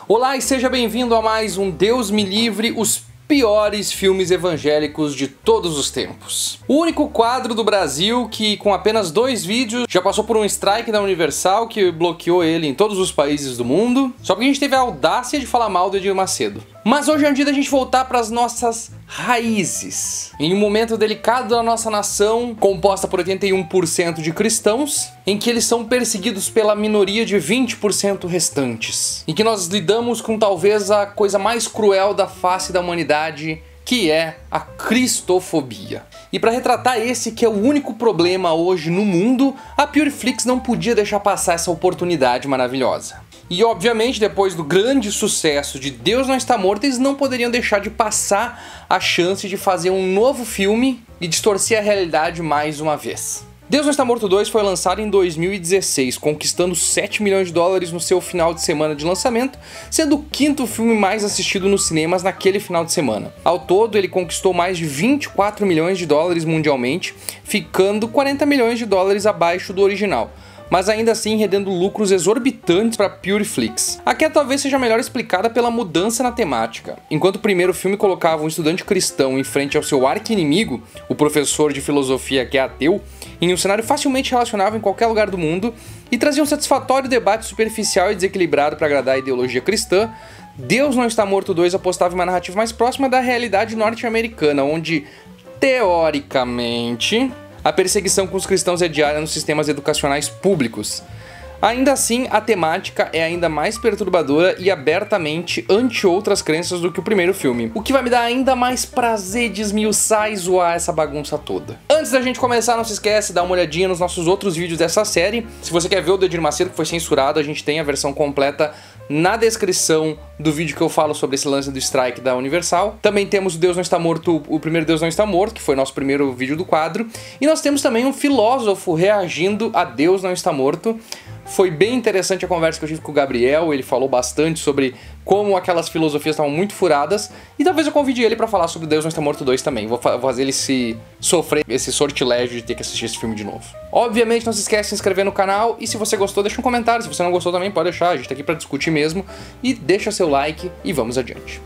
Olá e seja bem-vindo a mais um Deus me livre, os piores filmes evangélicos de todos os tempos. O único quadro do Brasil que, com apenas 2 vídeos, já passou por um strike da Universal que bloqueou ele em todos os países do mundo, só porque a gente teve a audácia de falar mal do Edir Macedo. Mas hoje é um dia da gente voltar para as nossas raízes. Em um momento delicado da nossa nação, composta por 81% de cristãos, em que eles são perseguidos pela minoria de 20% restantes. Em que nós lidamos com talvez a coisa mais cruel da face da humanidade, que é a cristofobia. E para retratar esse que é o único problema hoje no mundo, a Pureflix não podia deixar passar essa oportunidade maravilhosa. E obviamente, depois do grande sucesso de Deus Não Está Morto, eles não poderiam deixar de passar a chance de fazer um novo filme e distorcer a realidade mais uma vez. Deus Não Está Morto 2 foi lançado em 2016, conquistando 7 milhões de dólares no seu final de semana de lançamento, sendo o 5º filme mais assistido nos cinemas naquele final de semana. Ao todo, ele conquistou mais de 24 milhões de dólares mundialmente, ficando 40 milhões de dólares abaixo do original, mas ainda assim rendendo lucros exorbitantes para Pureflix. A queda talvez seja melhor explicada pela mudança na temática. Enquanto o primeiro filme colocava um estudante cristão em frente ao seu arqui-inimigo, o professor de filosofia que é ateu, em um cenário facilmente relacionável em qualquer lugar do mundo, e trazia um satisfatório debate superficial e desequilibrado para agradar a ideologia cristã, Deus Não Está Morto 2 apostava em uma narrativa mais próxima da realidade norte-americana, onde, teoricamente, a perseguição com os cristãos é diária nos sistemas educacionais públicos. Ainda assim, a temática é ainda mais perturbadora e abertamente anti-outras crenças do que o primeiro filme, o que vai me dar ainda mais prazer de esmiuçar e zoar essa bagunça toda. Antes da gente começar, não se esquece de dar uma olhadinha nos nossos outros vídeos dessa série. Se você quer ver o do Edir Macedo, que foi censurado, a gente tem a versão completa na descrição do vídeo que eu falo sobre esse lance do strike da Universal. Também temos o Deus Não Está Morto, o primeiro Deus Não Está Morto, que foi nosso primeiro vídeo do quadro. E nós temos também um filósofo reagindo a Deus Não Está Morto. Foi bem interessante a conversa que eu tive com o Gabriel, ele falou bastante sobre como aquelas filosofias estavam muito furadas, e talvez eu convide ele pra falar sobre Deus Não Está Morto 2 também. Vou fazer ele se sofrer esse sortilégio de ter que assistir esse filme de novo. Obviamente não se esquece de se inscrever no canal, e se você gostou deixa um comentário, se você não gostou também pode deixar, a gente tá aqui pra discutir mesmo, e deixa seu like e vamos adiante.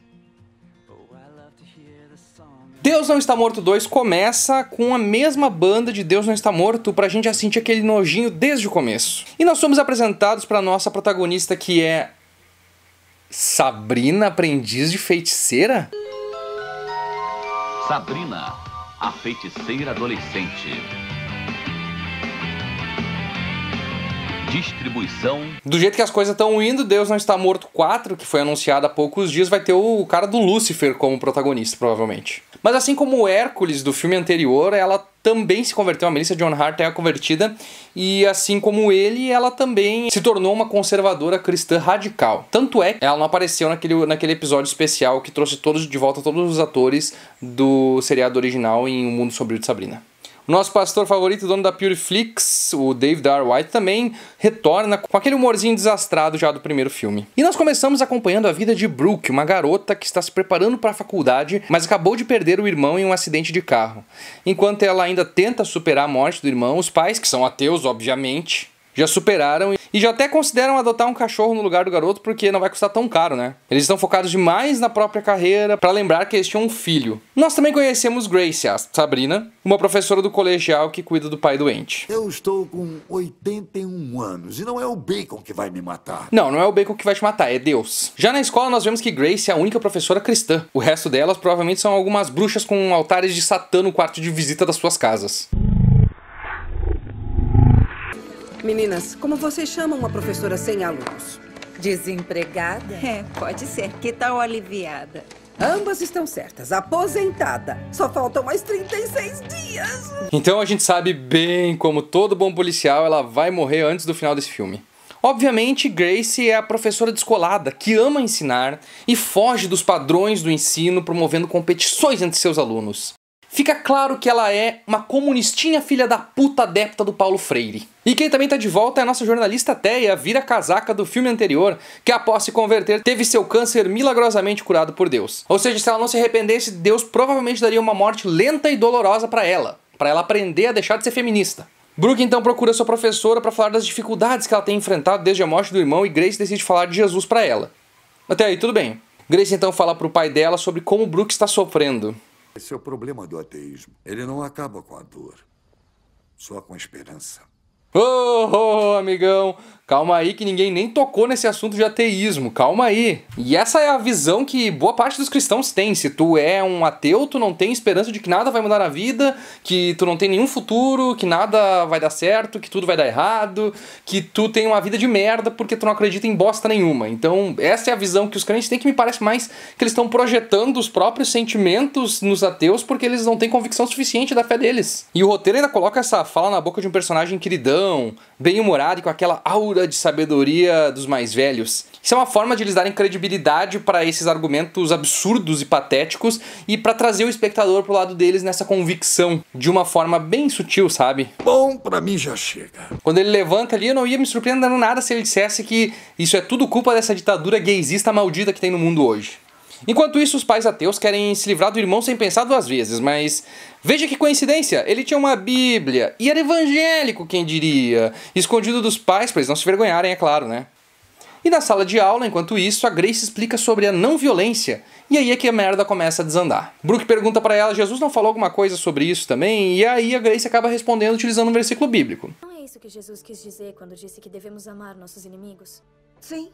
Deus Não Está Morto 2 começa com a mesma banda de Deus Não Está Morto pra gente já sentir aquele nojinho desde o começo. E nós somos apresentados pra nossa protagonista que é... Sabrina, aprendiz de feiticeira? Sabrina, a feiticeira adolescente. Distribuição. Do jeito que as coisas estão indo, Deus Não Está Morto 4, que foi anunciado há poucos dias, vai ter o cara do Lúcifer como protagonista, provavelmente. Mas assim como o Hércules do filme anterior, ela também se converteu, a Melissa Joan Hart é a convertida, e assim como ele, ela também se tornou uma conservadora cristã radical. Tanto é que ela não apareceu naquele episódio especial que trouxe de volta todos os atores do seriado original em Um Mundo Sombrio de Sabrina. O nosso pastor favorito, dono da Pureflix, o David R. White, também retorna com aquele humorzinho desastrado já do primeiro filme. E nós começamos acompanhando a vida de Brooke, uma garota que está se preparando para a faculdade, mas acabou de perder o irmão em um acidente de carro. Enquanto ela ainda tenta superar a morte do irmão, os pais, que são ateus, obviamente, já superaram e já até consideram adotar um cachorro no lugar do garoto porque não vai custar tão caro, né? Eles estão focados demais na própria carreira para lembrar que eles tinham um filho. Nós também conhecemos Grace, a Sabrina, uma professora do colegial que cuida do pai doente. Eu estou com 81 anos e não é o bacon que vai me matar. Não é o bacon que vai te matar, é Deus. Já na escola nós vemos que Grace é a única professora cristã. O resto delas provavelmente são algumas bruxas com altares de Satã no quarto de visita das suas casas. Meninas, como vocês chamam uma professora sem alunos? Desempregada? É, pode ser. Que tal aliviada? Ambas estão certas. Aposentada. Só faltam mais 36 dias. Então a gente sabe bem como todo bom policial ela vai morrer antes do final desse filme. Obviamente, Grace é a professora descolada, que ama ensinar e foge dos padrões do ensino, promovendo competições entre seus alunos. Fica claro que ela é uma comunistinha filha da puta adepta do Paulo Freire. E quem também tá de volta é a nossa jornalista Teia, vira-casaca do filme anterior, que após se converter teve seu câncer milagrosamente curado por Deus. Ou seja, se ela não se arrependesse, Deus provavelmente daria uma morte lenta e dolorosa pra ela aprender a deixar de ser feminista. Brooke então procura sua professora para falar das dificuldades que ela tem enfrentado desde a morte do irmão e Grace decide falar de Jesus pra ela. Até aí, tudo bem. Grace então fala pro pai dela sobre como o Brooke está sofrendo. Esse é o problema do ateísmo. Ele não acaba com a dor, só com a esperança. Ô, amigão, calma aí que ninguém nem tocou nesse assunto de ateísmo, calma aí. E essa é a visão que boa parte dos cristãos tem. Se tu é um ateu, tu não tem esperança de que nada vai mudar na vida, que tu não tem nenhum futuro, que nada vai dar certo, que tudo vai dar errado, que tu tem uma vida de merda porque tu não acredita em bosta nenhuma. Então essa é a visão que os crentes têm, que me parece mais que eles estão projetando os próprios sentimentos nos ateus porque eles não têm convicção suficiente da fé deles. E o roteiro ainda coloca essa fala na boca de um personagem queridão, bem-humorado e com aquela aura de sabedoria dos mais velhos. Isso é uma forma de eles darem credibilidade para esses argumentos absurdos e patéticos e para trazer o espectador pro lado deles nessa convicção, de uma forma bem sutil, sabe? Bom, pra mim já chega. Quando ele levanta ali, eu não ia me surpreender nada se ele dissesse que isso é tudo culpa dessa ditadura gaysista maldita que tem no mundo hoje. Enquanto isso, os pais ateus querem se livrar do irmão sem pensar duas vezes, mas veja que coincidência, ele tinha uma Bíblia e era evangélico, quem diria, escondido dos pais para eles não se vergonharem, é claro, né? E na sala de aula, enquanto isso, a Grace explica sobre a não violência, e aí é que a merda começa a desandar. Brooke pergunta pra ela, Jesus não falou alguma coisa sobre isso também? E aí a Grace acaba respondendo utilizando um versículo bíblico. Não é isso que Jesus quis dizer quando disse que devemos amar nossos inimigos? Sim.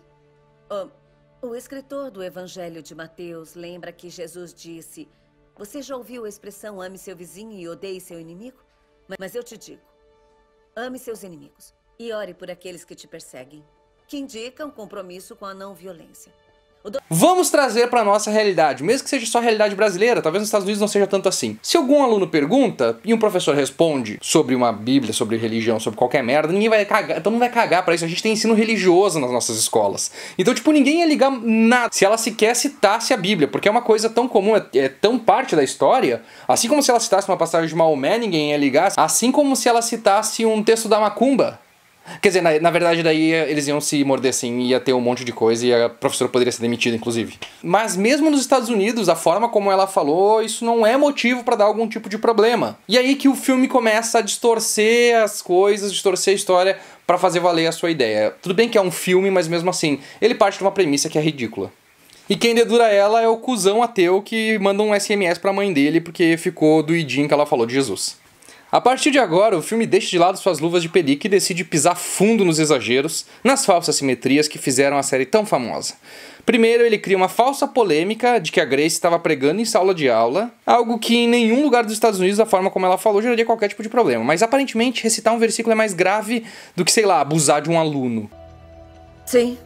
O escritor do Evangelho de Mateus lembra que Jesus disse: você já ouviu a expressão ame seu vizinho e odeie seu inimigo? Mas eu te digo, ame seus inimigos e ore por aqueles que te perseguem, que indica um compromisso com a não violência. Vamos trazer para nossa realidade, mesmo que seja só a realidade brasileira, talvez nos Estados Unidos não seja tanto assim. Se algum aluno pergunta e um professor responde sobre uma Bíblia, sobre religião, sobre qualquer merda, ninguém vai cagar, todo mundo vai cagar para isso. A gente tem ensino religioso nas nossas escolas. Então, tipo, ninguém ia ligar nada se ela sequer citasse a Bíblia, porque é uma coisa tão comum, é tão parte da história, assim como se ela citasse uma passagem de Maomé, ninguém ia ligar, assim como se ela citasse um texto da Macumba. Quer dizer, na verdade daí eles iam se morder assim, ia ter um monte de coisa e a professora poderia ser demitida, inclusive. Mas mesmo nos Estados Unidos, a forma como ela falou, isso não é motivo pra dar algum tipo de problema. E aí que o filme começa a distorcer as coisas, distorcer a história pra fazer valer a sua ideia. Tudo bem que é um filme, mas mesmo assim, ele parte de uma premissa que é ridícula. E quem dedura ela é o cuzão ateu que manda um SMS pra mãe dele porque ficou doidinho que ela falou de Jesus. A partir de agora, o filme deixa de lado suas luvas de pelica e decide pisar fundo nos exageros, nas falsas simetrias que fizeram a série tão famosa. Primeiro, ele cria uma falsa polêmica de que a Grace estava pregando em sala de aula, algo que em nenhum lugar dos Estados Unidos, da forma como ela falou, geraria qualquer tipo de problema. Mas aparentemente, recitar um versículo é mais grave do que, sei lá, abusar de um aluno. Sim.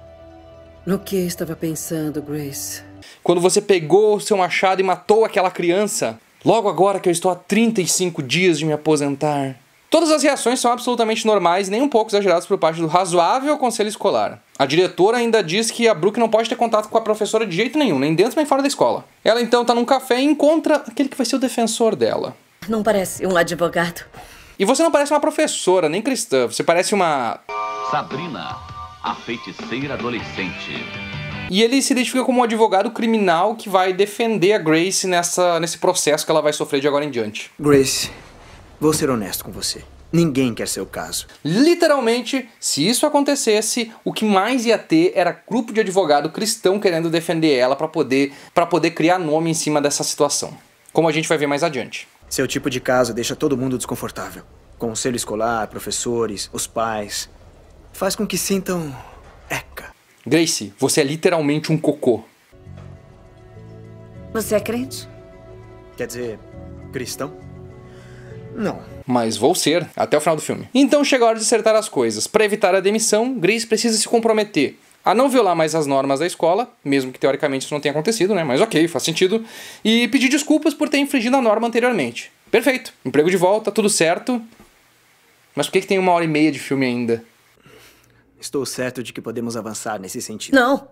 No que estava pensando, Grace? Quando você pegou o seu machado e matou aquela criança... Logo agora que eu estou há 35 dias de me aposentar. Todas as reações são absolutamente normais, nem um pouco exageradas por parte do razoável conselho escolar. A diretora ainda diz que a Brooke não pode ter contato com a professora de jeito nenhum, nem dentro nem fora da escola. Ela então tá num café e encontra aquele que vai ser o defensor dela. Não parece um advogado. E você não parece uma professora, nem cristã, você parece uma... Sabrina, a feiticeira adolescente. E ele se identifica como um advogado criminal que vai defender a Grace nesse processo que ela vai sofrer de agora em diante. Grace, vou ser honesto com você. Ninguém quer seu caso. Literalmente, se isso acontecesse, o que mais ia ter era grupo de advogado cristão querendo defender ela pra poder criar nome em cima dessa situação. Como a gente vai ver mais adiante. Seu tipo de caso deixa todo mundo desconfortável. Conselho escolar, professores, os pais. Faz com que sintam... eca. Grace, você é literalmente um cocô. Você é crente? Quer dizer, cristão? Não. Mas vou ser, até o final do filme. Então chega a hora de acertar as coisas. Para evitar a demissão, Grace precisa se comprometer a não violar mais as normas da escola, mesmo que teoricamente isso não tenha acontecido, né? Mas ok, faz sentido. E pedir desculpas por ter infringido a norma anteriormente. Perfeito. Emprego de volta, tudo certo. Mas por que tem 1h30 de filme ainda? Estou certo de que podemos avançar nesse sentido. Não.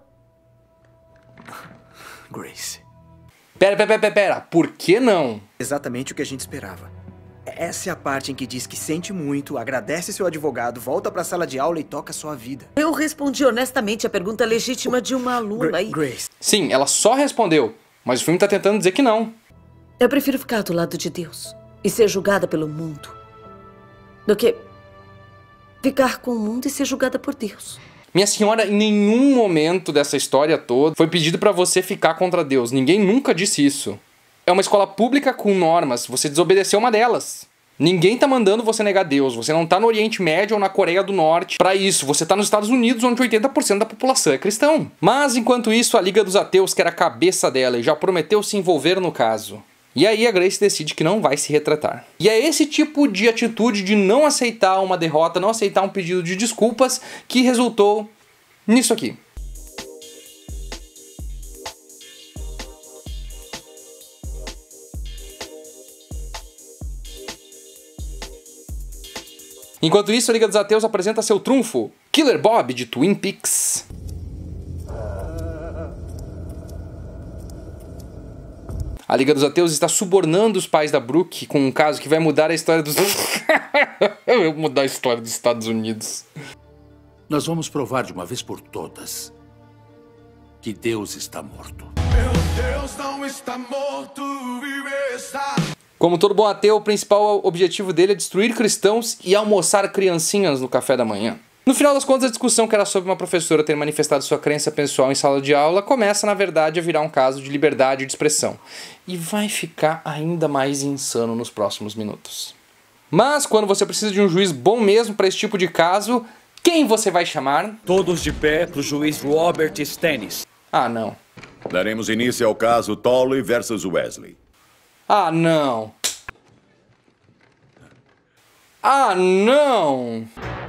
Grace. Pera. Por que não? Exatamente o que a gente esperava. Essa é a parte em que diz que sente muito, agradece seu advogado, volta pra sala de aula e toca sua vida. Eu respondi honestamente a pergunta legítima de uma aluna. Grace. Sim, ela só respondeu. Mas o filme tá tentando dizer que não. Eu prefiro ficar do lado de Deus e ser julgada pelo mundo do que... ficar com o mundo e ser julgada por Deus. Minha senhora, em nenhum momento dessa história toda foi pedido pra você ficar contra Deus. Ninguém nunca disse isso. É uma escola pública com normas, você desobedeceu uma delas. Ninguém tá mandando você negar Deus, você não tá no Oriente Médio ou na Coreia do Norte pra isso, você tá nos Estados Unidos, onde 80% da população é cristão. Mas enquanto isso, a Liga dos Ateus quer a cabeça dela e já prometeu se envolver no caso. E aí a Grace decide que não vai se retratar. E é esse tipo de atitude de não aceitar uma derrota, não aceitar um pedido de desculpas, que resultou nisso aqui. Enquanto isso, a Liga dos Ateus apresenta seu trunfo, Killer Bob, de Twin Peaks. A Liga dos Ateus está subornando os pais da Brooke com um caso que vai mudar a história dos... Eu vou mudar a história dos Estados Unidos. Nós vamos provar de uma vez por todas que Deus está morto. Meu Deus não está morto, vive está... Como todo bom ateu, o principal objetivo dele é destruir cristãos e almoçar criancinhas no café da manhã. No final das contas, a discussão que era sobre uma professora ter manifestado sua crença pessoal em sala de aula começa, na verdade, a virar um caso de liberdade de expressão. E vai ficar ainda mais insano nos próximos minutos. Mas, quando você precisa de um juiz bom mesmo para esse tipo de caso, quem você vai chamar? Todos de pé pro juiz Robert Stennis. Ah, não. Daremos início ao caso Tolley versus Wesley. Ah, não. Ah, não.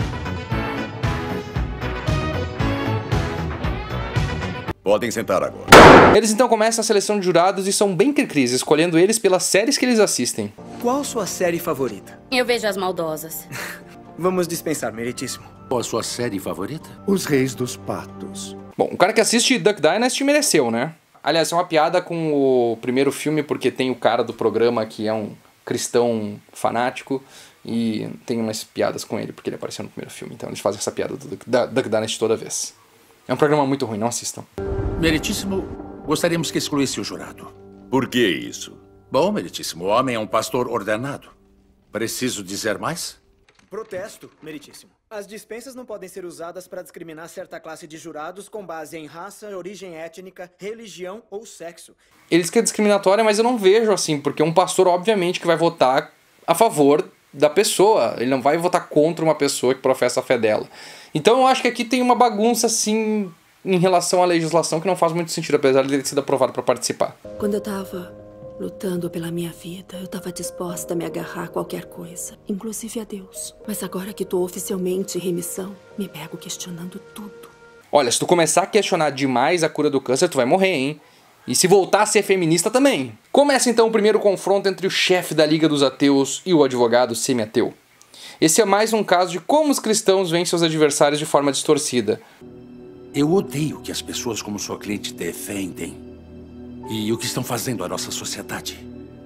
Podem sentar agora. Eles então começam a seleção de jurados e são bem cri-cris, escolhendo eles pelas séries que eles assistem. Qual sua série favorita? Eu vejo As Maldosas. Vamos dispensar, meritíssimo. Qual a sua série favorita? Os Reis dos Patos. Bom, o cara que assiste Duck Dynasty mereceu, né? Aliás, é uma piada com o primeiro filme, porque tem o cara do programa que é um cristão fanático e tem umas piadas com ele, porque ele apareceu no primeiro filme. Então eles fazem essa piada do Duck Dynasty toda vez. É um programa muito ruim, não assistam. Meritíssimo, gostaríamos que excluísse o jurado. Por que isso? Bom, meritíssimo, o homem é um pastor ordenado. Preciso dizer mais? Protesto, meritíssimo. As dispensas não podem ser usadas para discriminar certa classe de jurados com base em raça, origem étnica, religião ou sexo. Eles querem discriminatória, mas eu não vejo assim, porque um pastor, obviamente, que vai votar a favor da pessoa. Ele não vai votar contra uma pessoa que professa a fé dela. Então eu acho que aqui tem uma bagunça, assim, em relação à legislação que não faz muito sentido, apesar de ele ter sido aprovado para participar. Quando eu tava lutando pela minha vida, eu tava disposta a me agarrar a qualquer coisa, inclusive a Deus. Mas agora que tô oficialmente em remissão, me pego questionando tudo. Olha, se tu começar a questionar demais a cura do câncer, tu vai morrer, hein? E se voltar a ser feminista também. Começa então o primeiro confronto entre o chefe da Liga dos Ateus e o advogado semi-ateu. Esse é mais um caso de como os cristãos veem seus adversários de forma distorcida. Eu odeio que as pessoas como sua cliente defendem e o que estão fazendo à nossa sociedade.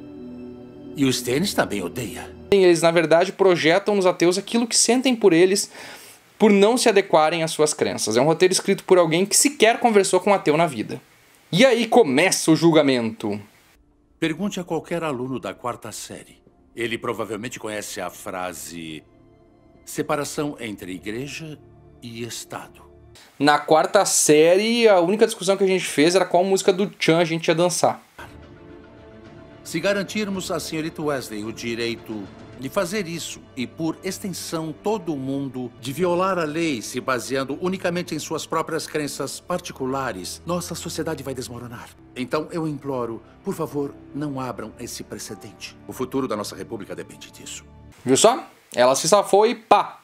E o Stennis também odeia. Eles, na verdade, projetam nos ateus aquilo que sentem por eles por não se adequarem às suas crenças. É um roteiro escrito por alguém que sequer conversou com um ateu na vida. E aí começa o julgamento. Pergunte a qualquer aluno da 4ª série. Ele provavelmente conhece a frase separação entre igreja e Estado. Na 4ª série, a única discussão que a gente fez era qual música do Chan a gente ia dançar. Se garantirmos à senhorita Wesley o direito de fazer isso, e por extensão todo mundo, de violar a lei se baseando unicamente em suas próprias crenças particulares, nossa sociedade vai desmoronar. Então eu imploro, por favor, não abram esse precedente. O futuro da nossa república depende disso. Viu só? Ela se safou e pá!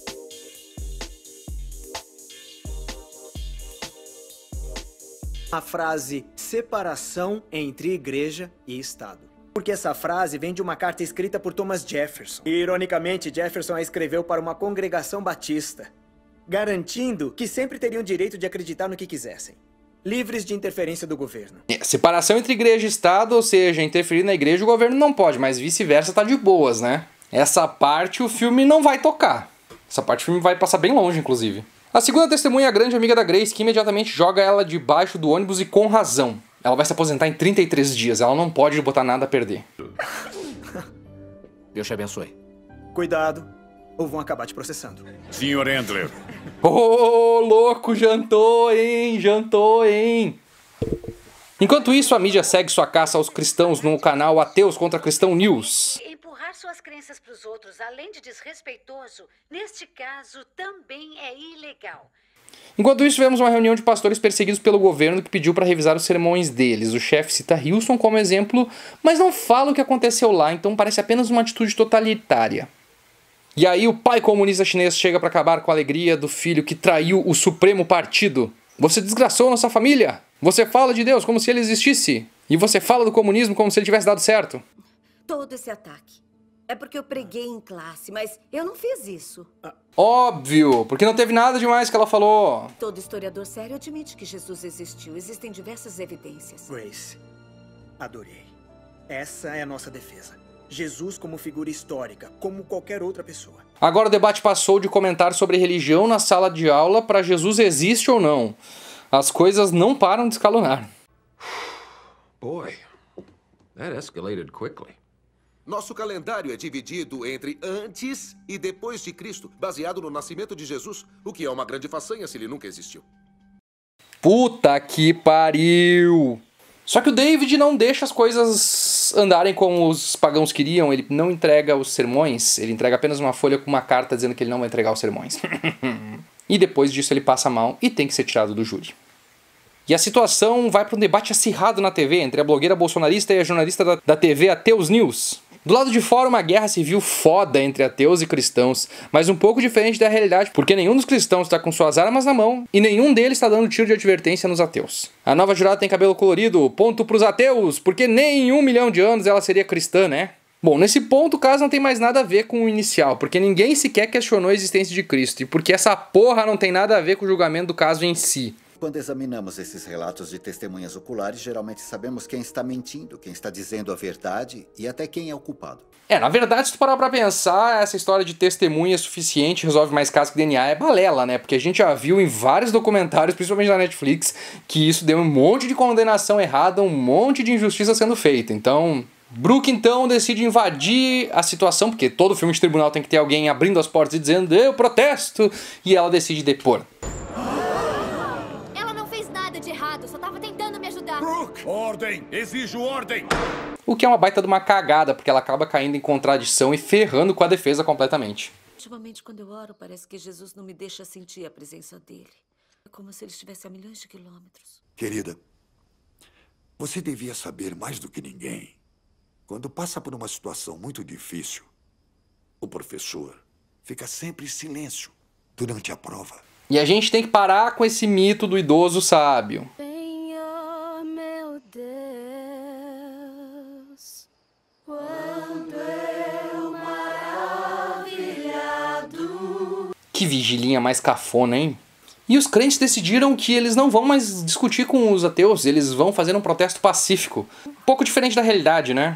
A frase separação entre igreja e Estado. Porque essa frase vem de uma carta escrita por Thomas Jefferson. E, ironicamente, Jefferson a escreveu para uma congregação batista, garantindo que sempre teriam direito de acreditar no que quisessem, livres de interferência do governo. Separação entre igreja e Estado, ou seja, interferir na igreja o governo não pode, mas vice-versa tá de boas, né? Essa parte o filme não vai tocar. Essa parte o filme vai passar bem longe, inclusive. A segunda testemunha é a grande amiga da Grace, que imediatamente joga ela debaixo do ônibus e com razão. Ela vai se aposentar em 33 dias, ela não pode botar nada a perder. Deus te abençoe. Cuidado, ou vão acabar te processando. Sr. Endler, Ô, louco, jantou, hein? Jantou, hein? Enquanto isso, a mídia segue sua caça aos cristãos no canal Ateus contra Cristão News. Empurrar suas crenças para os outros, além de desrespeitoso, neste caso também é ilegal. Enquanto isso, tivemos uma reunião de pastores perseguidos pelo governo que pediu para revisar os sermões deles. O chefe cita Hilson como exemplo, mas não fala o que aconteceu lá, então parece apenas uma atitude totalitária. E aí o pai comunista chinês chega para acabar com a alegria do filho que traiu o Supremo Partido. Você desgraçou nossa família! Você fala de Deus como se ele existisse. E você fala do comunismo como se ele tivesse dado certo. Todo esse ataque é porque eu preguei em classe, mas eu não fiz isso. Óbvio, porque não teve nada demais que ela falou. Todo historiador sério admite que Jesus existiu. Existem diversas evidências. Grace, adorei. Essa é a nossa defesa. Jesus como figura histórica, como qualquer outra pessoa. Agora o debate passou de comentar sobre religião na sala de aula para Jesus existe ou não. As coisas não param de escalonar. Boy, that escalated quickly. Nosso calendário é dividido entre antes e depois de Cristo, baseado no nascimento de Jesus, o que é uma grande façanha se ele nunca existiu. Puta que pariu! Só que o David não deixa as coisas andarem como os pagãos queriam. Ele não entrega os sermões, ele entrega apenas uma folha com uma carta dizendo que ele não vai entregar os sermões. E depois disso ele passa mal e tem que ser tirado do júri. E a situação vai para um debate acirrado na TV entre a blogueira bolsonarista e a jornalista da TV Ateus News. Do lado de fora, uma guerra civil foda entre ateus e cristãos, mas um pouco diferente da realidade, porque nenhum dos cristãos está com suas armas na mão e nenhum deles está dando tiro de advertência nos ateus. A nova jurada tem cabelo colorido, ponto pros ateus, porque nem em 1 milhão de anos ela seria cristã, né? Bom, nesse ponto o caso não tem mais nada a ver com o inicial, porque ninguém sequer questionou a existência de Cristo, e porque essa porra não tem nada a ver com o julgamento do caso em si. Quando examinamos esses relatos de testemunhas oculares, geralmente sabemos quem está mentindo, quem está dizendo a verdade e até quem é o culpado. Na verdade, se tu parar pra pensar, essa história de testemunha suficiente resolve mais casos que DNA é balela, né? Porque a gente já viu em vários documentários, principalmente na Netflix, que isso deu um monte de condenação errada, um monte de injustiça sendo feita. Então, Brooke, então, decide invadir a situação, porque todo filme de tribunal tem que ter alguém abrindo as portas e dizendo eu protesto, e ela decide depor. Só tava tentando me ajudar. Brooke! Ordem! Exijo ordem! O que é uma baita de uma cagada, porque ela acaba caindo em contradição e ferrando com a defesa completamente. Ultimamente, quando eu oro, parece que Jesus não me deixa sentir a presença dele. É como se ele estivesse a milhões de quilômetros. Querida, você devia saber mais do que ninguém. Quando passa por uma situação muito difícil, o professor fica sempre em silêncio durante a prova. E a gente tem que parar com esse mito do idoso sábio. Senhor, meu Deus, quanto eu maravilhado. Que vigilinha mais cafona, hein? E os crentes decidiram que eles não vão mais discutir com os ateus, eles vão fazer um protesto pacífico. Um pouco diferente da realidade, né?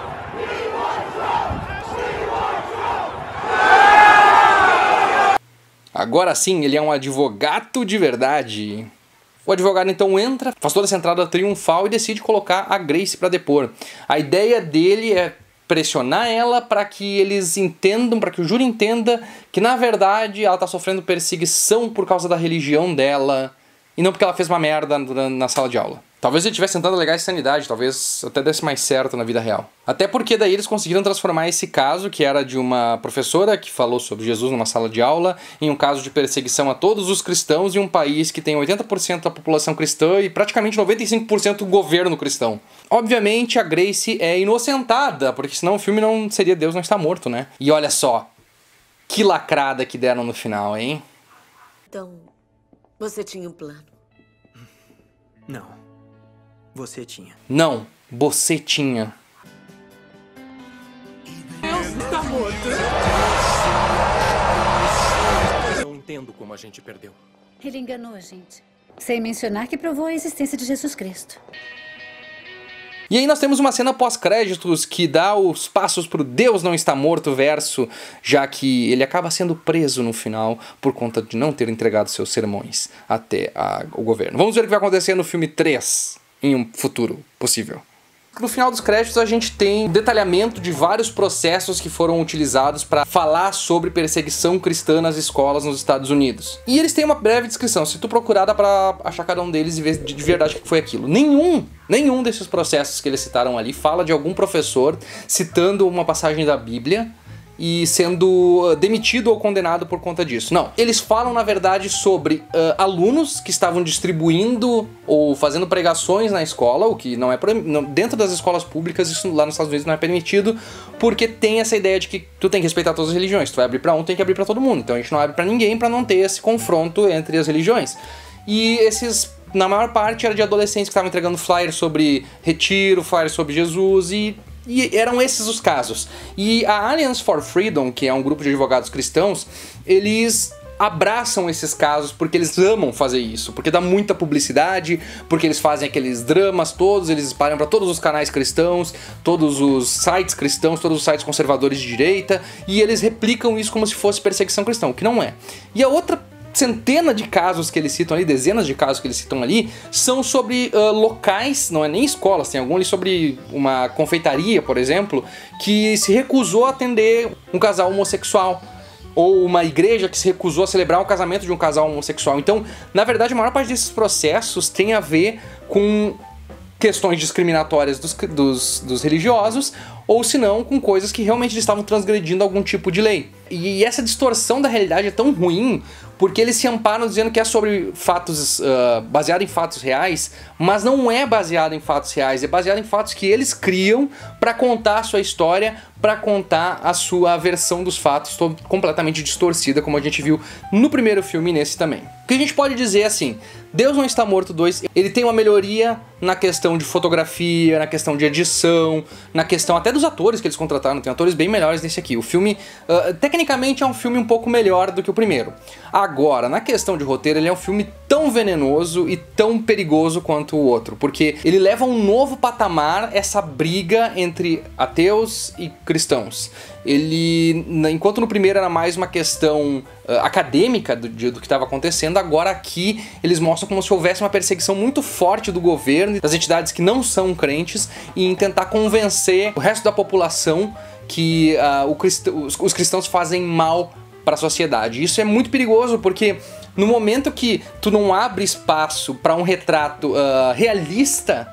Agora sim, ele é um advogado de verdade. O advogado então entra, faz toda essa entrada triunfal e decide colocar a Grace para depor. A ideia dele é pressionar ela para que eles entendam, para que o júri entenda que na verdade ela está sofrendo perseguição por causa da religião dela e não porque ela fez uma merda na sala de aula. Talvez ele estivesse tentando alegar insanidade, talvez até desse mais certo na vida real. Até porque daí eles conseguiram transformar esse caso, que era de uma professora que falou sobre Jesus numa sala de aula, em um caso de perseguição a todos os cristãos em um país que tem 80% da população cristã e praticamente 95% do governo cristão. Obviamente a Grace é inocentada, porque senão o filme não seria Deus Não Está Morto, né? E olha só, que lacrada que deram no final, hein? Então, você tinha um plano? Não. Você tinha. Não, você tinha. Deus está morto. Não entendo como a gente perdeu. Ele enganou a gente. Sem mencionar que provou a existência de Jesus Cristo. E aí nós temos uma cena pós-créditos que dá os passos pro Deus Não Está Morto verso, já que ele acaba sendo preso no final por conta de não ter entregado seus sermões até o governo. Vamos ver o que vai acontecer no filme 3. Em um futuro possível. No final dos créditos a gente tem um detalhamento de vários processos que foram utilizados para falar sobre perseguição cristã nas escolas nos Estados Unidos. E eles têm uma breve descrição, se tu procurar dá pra achar cada um deles e ver de verdade o que foi aquilo. Nenhum desses processos que eles citaram ali fala de algum professor citando uma passagem da Bíblia e sendo demitido ou condenado por conta disso. Não, eles falam na verdade sobre alunos que estavam distribuindo ou fazendo pregações na escola, o que não é dentro das escolas públicas, isso lá nos Estados Unidos não é permitido, porque tem essa ideia de que tu tem que respeitar todas as religiões, tu vai abrir pra um, tem que abrir pra todo mundo, então a gente não abre pra ninguém pra não ter esse confronto entre as religiões. E esses, na maior parte, era de adolescentes que estavam entregando flyers sobre retiro, flyers sobre Jesus e eram esses os casos. E a Alliance for Freedom, que é um grupo de advogados cristãos, eles abraçam esses casos porque eles amam fazer isso, porque dá muita publicidade, porque eles fazem aqueles dramas todos, eles espalham para todos os canais cristãos, todos os sites cristãos, todos os sites conservadores de direita, e eles replicam isso como se fosse perseguição cristã, o que não é. E a outra centena de casos que eles citam ali, dezenas de casos que eles citam ali, são sobre locais, não é nem escolas, tem algum ali sobre uma confeitaria, por exemplo, que se recusou a atender um casal homossexual, ou uma igreja que se recusou a celebrar o casamento de um casal homossexual. Então, na verdade, a maior parte desses processos tem a ver com questões discriminatórias dos religiosos, ou se não, com coisas que realmente eles estavam transgredindo algum tipo de lei. E essa distorção da realidade é tão ruim porque eles se amparam dizendo que é sobre fatos, baseado em fatos reais, mas não é baseado em fatos reais, é baseado em fatos que eles criam para contar a sua história, para contar a sua versão dos fatos completamente distorcida, como a gente viu no primeiro filme e nesse também. O que a gente pode dizer assim, Deus Não Está Morto 2, ele tem uma melhoria na questão de fotografia, na questão de edição, na questão até dos atores que eles contrataram, tem atores bem melhores nesse aqui. O filme, tecnicamente, é um filme um pouco melhor do que o primeiro. Agora, na questão de roteiro, ele é um filme tão venenoso e tão perigoso quanto o outro, porque ele leva a um novo patamar essa briga entre ateus e cristãos. Ele, enquanto no primeiro era mais uma questão acadêmica do que estava acontecendo, agora aqui eles mostram como se houvesse uma perseguição muito forte do governo, das entidades que não são crentes, e em tentar convencer o resto da população que os cristãos fazem mal para a sociedade. Isso é muito perigoso porque no momento que tu não abre espaço para um retrato realista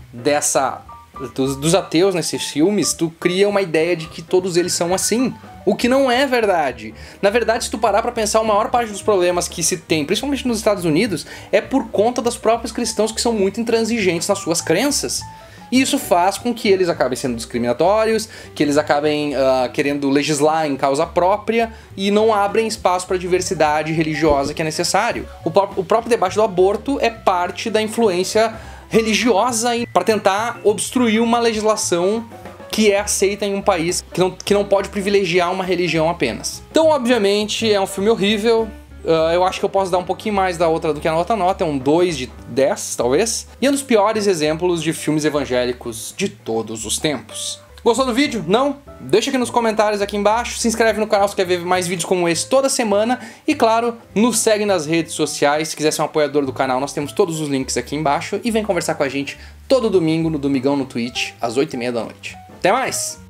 dos ateus nesses filmes, tu cria uma ideia de que todos eles são assim, o que não é verdade. Na verdade, se tu parar pra pensar, a maior parte dos problemas que se tem, principalmente nos Estados Unidos, é por conta dos próprios cristãos que são muito intransigentes nas suas crenças. E isso faz com que eles acabem sendo discriminatórios, que eles acabem querendo legislar em causa própria e não abrem espaço para a diversidade religiosa que é necessário. O próprio debate do aborto é parte da influência religiosa para tentar obstruir uma legislação que é aceita em um país que não pode privilegiar uma religião apenas. Então, obviamente, é um filme horrível. Eu acho que eu posso dar um pouquinho mais da outra do que a outra nota, é um 2 de 10, talvez. E é um dos piores exemplos de filmes evangélicos de todos os tempos. Gostou do vídeo? Não? Deixa aqui nos comentários aqui embaixo, se inscreve no canal se quer ver mais vídeos como esse toda semana e, claro, nos segue nas redes sociais. Se quiser ser um apoiador do canal, nós temos todos os links aqui embaixo e vem conversar com a gente todo domingo, no Domingão no Twitch, às 8h30 da noite. Até mais!